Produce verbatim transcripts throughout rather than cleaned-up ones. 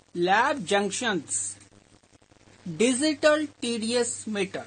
lab junctions digital T D S meter.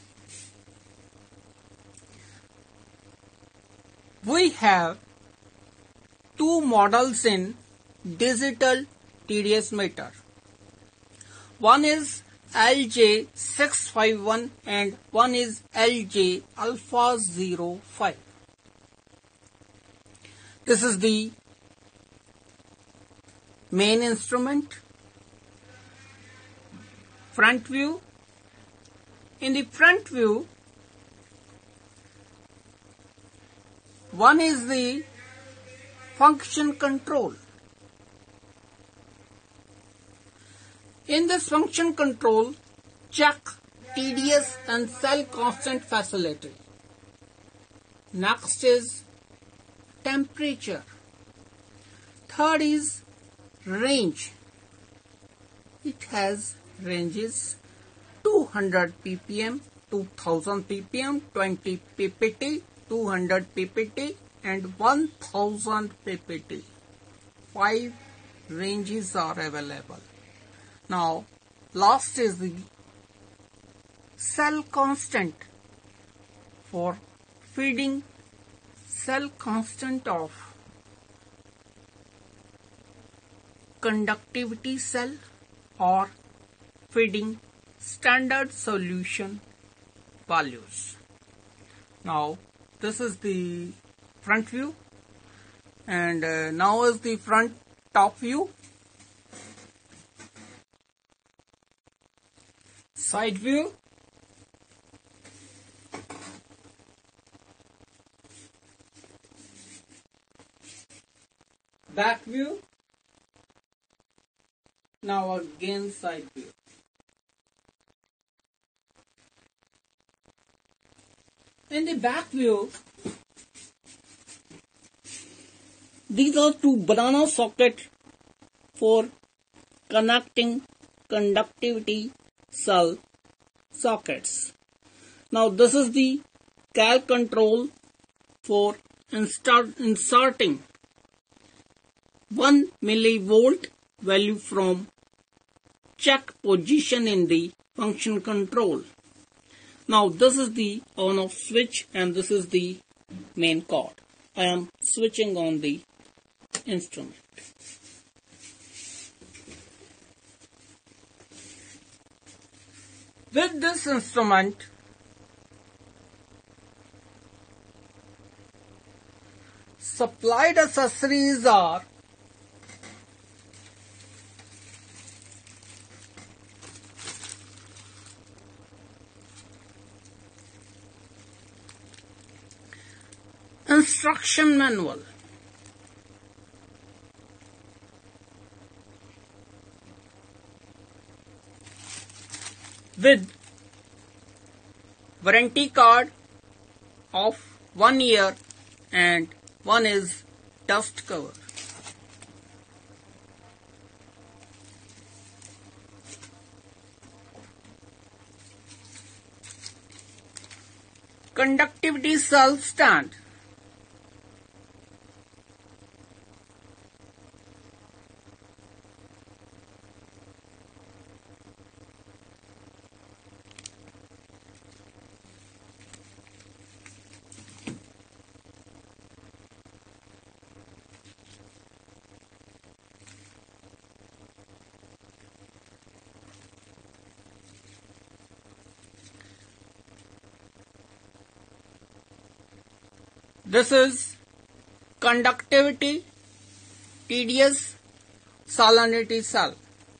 We have two models in digital T D S meter. One is L J six five one and one is L J Alpha zero five. This is the main instrument. Front view. In the front view, one is the function control. In this function control, check T D S and cell constant facility. Next is temperature. Third is range. It has ranges two hundred P P M, two thousand P P M, twenty P P T, two hundred P P T and one thousand P P T. Five ranges are available. Now, last is the cell constant. For feeding cell constant of conductivity cell or feeding standard solution values. Now, this is the front view, and uh, now is the front top view. Side view. Back view. Now again side view. In the back view, these are two banana sockets for connecting conductivity cell sockets. Now this is the cal control for insert, inserting one millivolt value from check position in the function control. Now this is the on off switch and this is the main cord. I am switching on the instrument. With this instrument, supplied accessories are instruction manual, with warranty card of one year and one is dust cover. Conductivity cell stand. This is conductivity T D S salinity cell.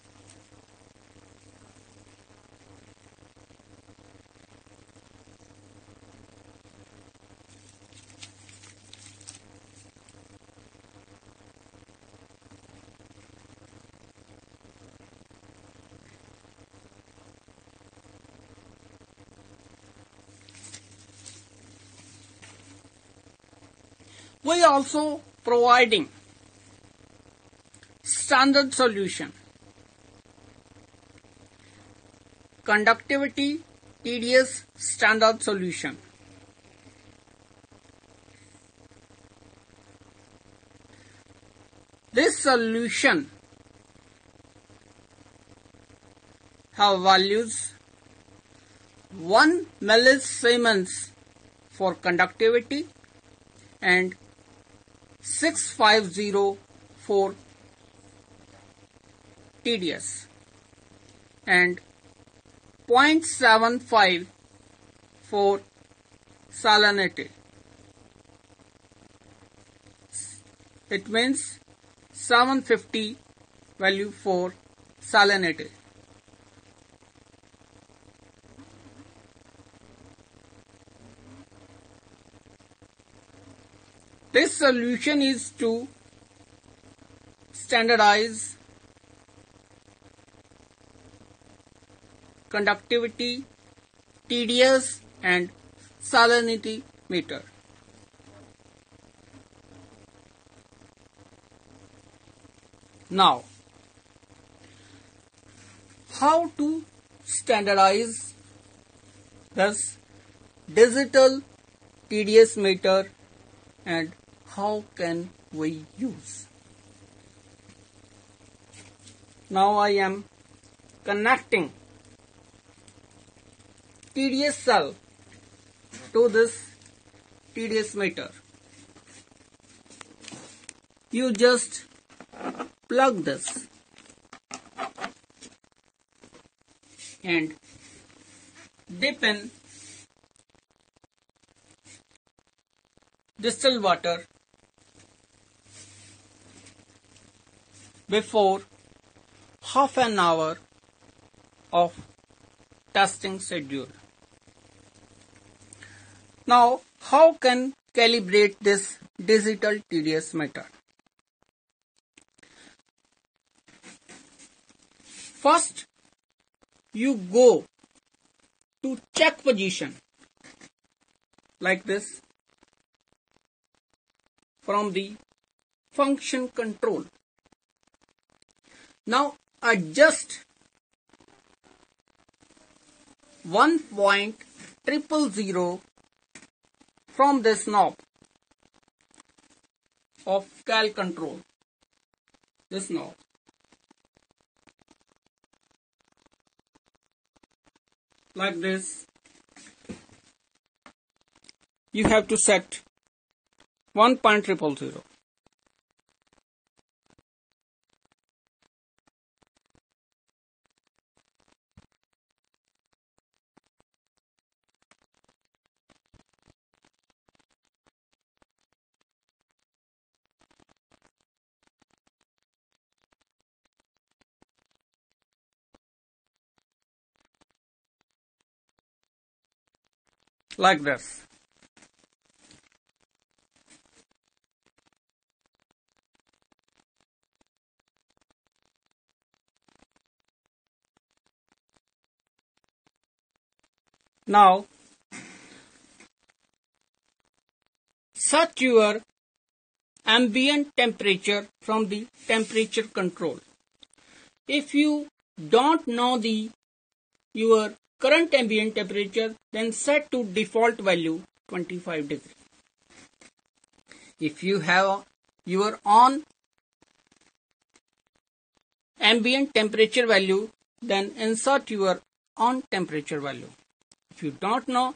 We also providing standard solution, conductivity T D S standard solution. This solution have values one millisiemens for conductivity and six hundred fifty for T D S and zero point seven five for salinity. It means seven hundred fifty value for salinity. This solution is to standardize conductivity, T D S and salinity meter. Now, how to standardize this digital T D S meter and how can we use? Now I am connecting T D S cell to this T D S meter. You just plug this and dip in distilled water before half an hour of testing schedule. Now, how can calibrate this digital T D S meter? First, you go to check position like this from the function control. Now adjust one point zero zero zero from this knob of cal control, this knob. Like this, you have to set one point zero zero zero. Like this. Now, set your ambient temperature from the temperature control. If you don't know the your current ambient temperature, then set to default value twenty-five degree. If you have your own ambient temperature value, then insert your own temperature value. If you don't know,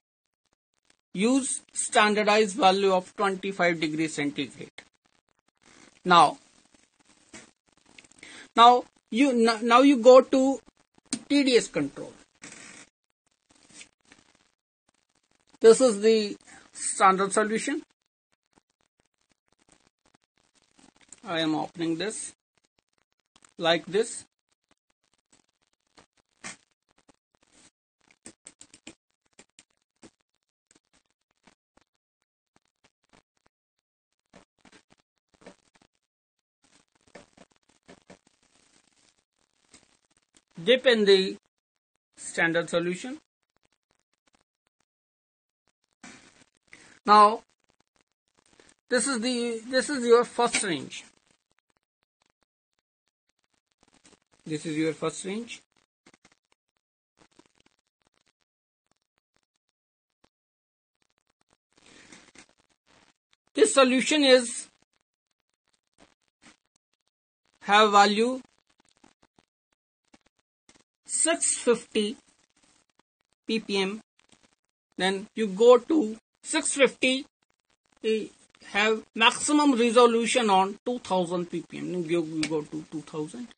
use standardized value of twenty-five degrees centigrade. Now, now you now you go to T D S control. This is the standard solution. I am opening this like this. Dip in the standard solution. Now, this is the this is your first range. This is your first range. This solution is have value six fifty p p m. Then you go to six fifty, we have maximum resolution on two thousand p p m. You, you go to two thousand.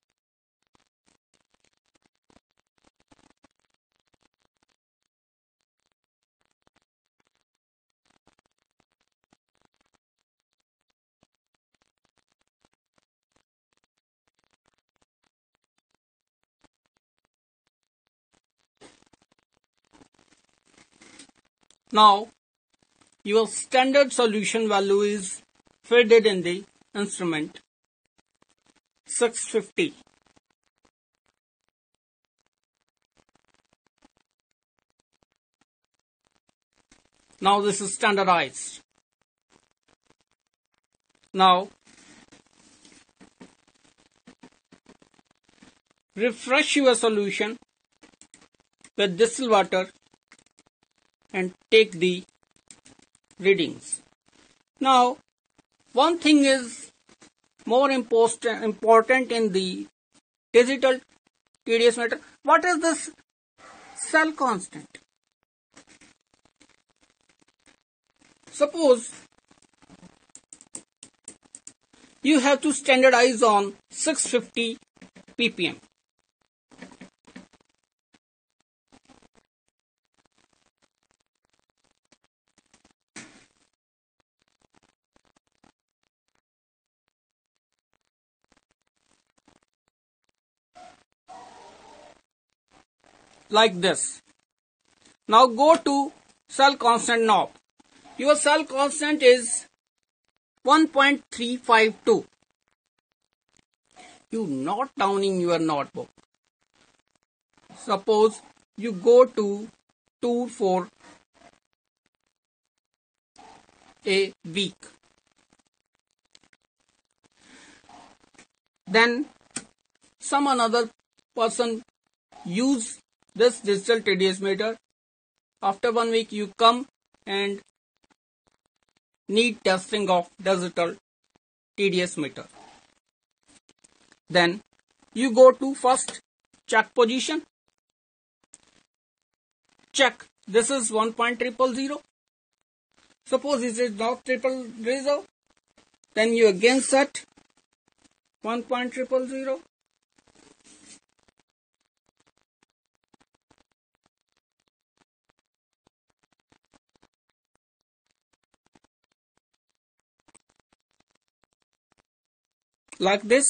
Now, your standard solution value is fed in the instrument six fifty. Now this is standardized. Now, refresh your solution with distilled water and take the readings. Now, one thing is more important important in the digital T D S meter. What is this cell constant? Suppose you have to standardize on six fifty p p m. Like this. Now go to cell constant knob. Your cell constant is one point three five two. You note down in your notebook. Suppose you go to tour for a week. Then some another person use this digital T D S meter. After one week you come and need testing of digital T D S meter. Then you go to first check position. Check. This is one point triple zero. Suppose this is not triple zero. Then you again set one point triple zero. Like this.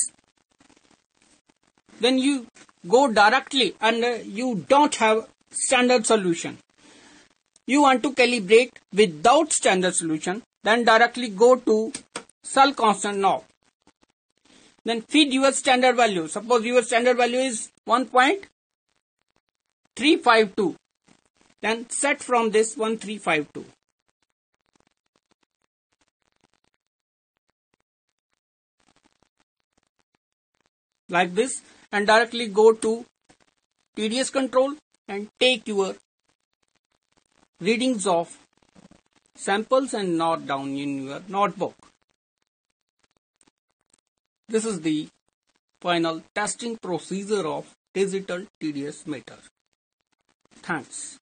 Then you go directly and uh, you don't have standard solution. You want to calibrate without standard solution, then directly go to cell constant knob. Then feed your standard value. Suppose your standard value is one point three five two. Then set from this one point three five two. Like this, and directly go to T D S control and take your readings of samples and note down in your notebook. This is the final testing procedure of digital T D S meter. Thanks.